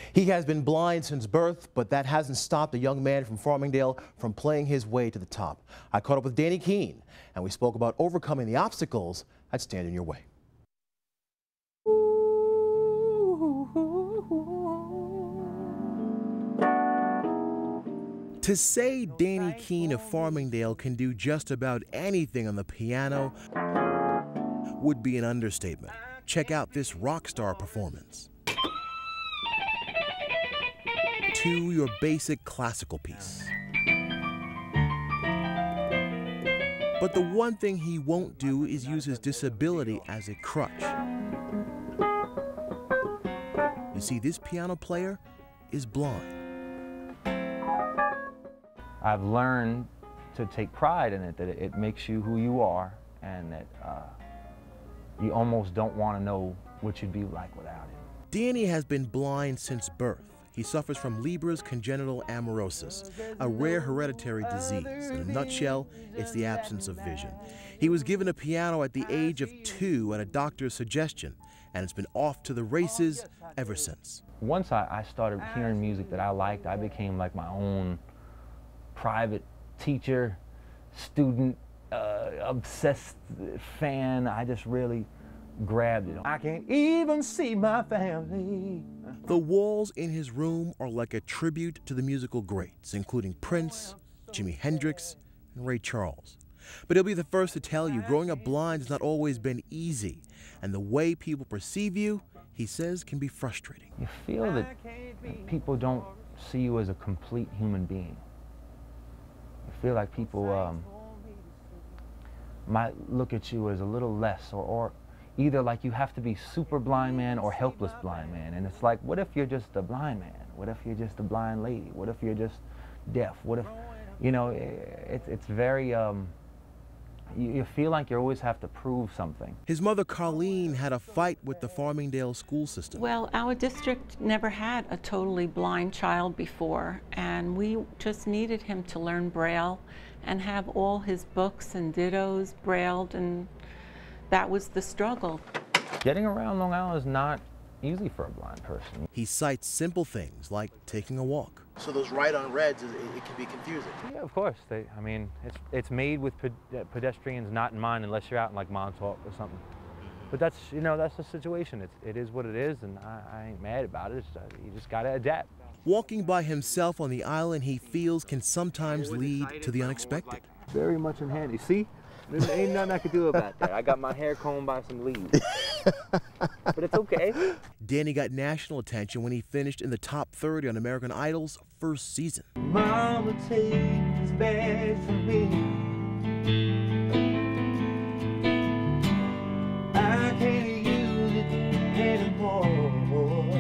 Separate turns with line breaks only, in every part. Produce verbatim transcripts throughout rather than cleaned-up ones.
He has been blind since birth, but that hasn't stopped a young man from Farmingdale from playing his way to the top. I caught up with Danny Kean, and we spoke about overcoming the obstacles that stand in your way. To say Danny Kean of Farmingdale can do just about anything on the piano would be an understatement. Check out this rock star performance. To your basic classical piece. But the one thing he won't do is use his disability as a crutch. You see, this piano player is blind.
I've learned to take pride in it, that it, it makes you who you are, and that uh, you almost don't want to know what you'd be like without it.
Danny has been blind since birth. He suffers from Leber's congenital amaurosis, a rare hereditary disease. In a nutshell, it's the absence of vision. He was given a piano at the age of two at a doctor's suggestion, and it's been off to the races ever since.
Once I, I started hearing music that I liked, I became like my own private teacher, student, uh, obsessed fan. I just really grabbed it. I can't even see my family.
The walls in his room are like a tribute to the musical greats, including Prince, Jimi Hendrix, and Ray Charles. But he'll be the first to tell you, growing up blind has not always been easy, and the way people perceive you, he says, can be frustrating.
You feel that people don't see you as a complete human being. You feel like people um, might look at you as a little less, or, or either like you have to be super blind man or helpless blind man. And it's like, what if you're just a blind man? What if you're just a blind lady? What if you're just deaf? What if, you know, it, it's very, um, you, you feel like you always have to prove something.
His mother, Colleen, had a fight with the Farmingdale school system.
Well, our district never had a totally blind child before, and we just needed him to learn Braille and have all his books and dittos brailled, and that was the struggle.
Getting around Long Island is not easy for a blind person.
He cites simple things like taking a walk. So those right-on-reds, it, it can be confusing.
Yeah, of course. They, I mean, it's, it's made with pe pedestrians not in mind, unless you're out in like Montauk or something. But that's, you know, that's the situation. It's, it is what it is, and I, I ain't mad about it. It's, uh, you just gotta adapt.
Walking by himself on the island, he feels can sometimes lead to the unexpected.
Very much in handy. See? There ain't nothing I can do about that. I got my hair combed by some leaves. But it's okay.
Danny got national attention when he finished in the top thirty on American Idol's first season.
Mama, take this bag from me. I can't use it anymore.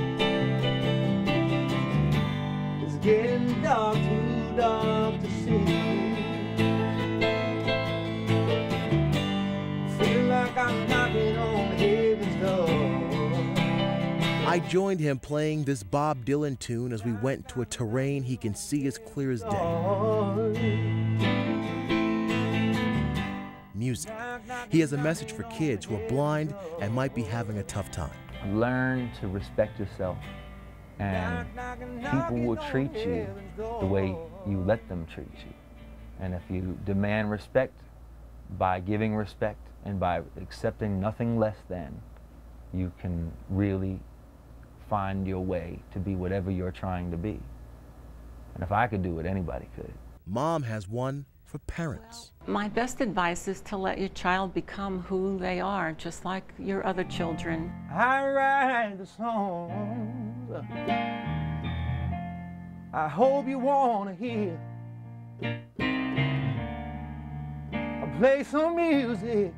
It's getting dark, too dark to see. I'm knocking on heaven's door.
I joined him playing this Bob Dylan tune as we went to a terrain he can see as clear as day. Music. He has a message for kids who are blind and might be having a tough time.
Learn to respect yourself, and people will treat you the way you let them treat you. And if you demand respect by giving respect, and by accepting nothing less than, you can really find your way to be whatever you're trying to be. And if I could do it, anybody could.
Mom has one for parents.
My best advice is to let your child become who they are, just like your other children.
I write the songs I hope you want to hear. I play some music,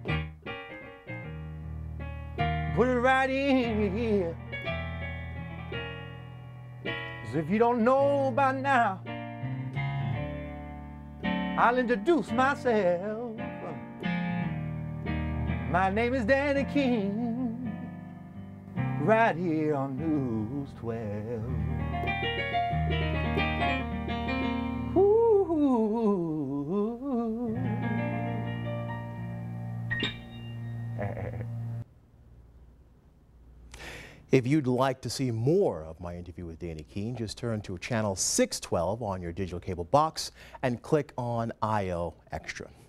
put it right in your ear. 'Cause if you don't know by now, I'll introduce myself. My name is Danny Kean, right here on News twelve. Ooh.
If you'd like to see more of my interview with Danny Kean, just turn to channel six twelve on your digital cable box and click on I O Extra.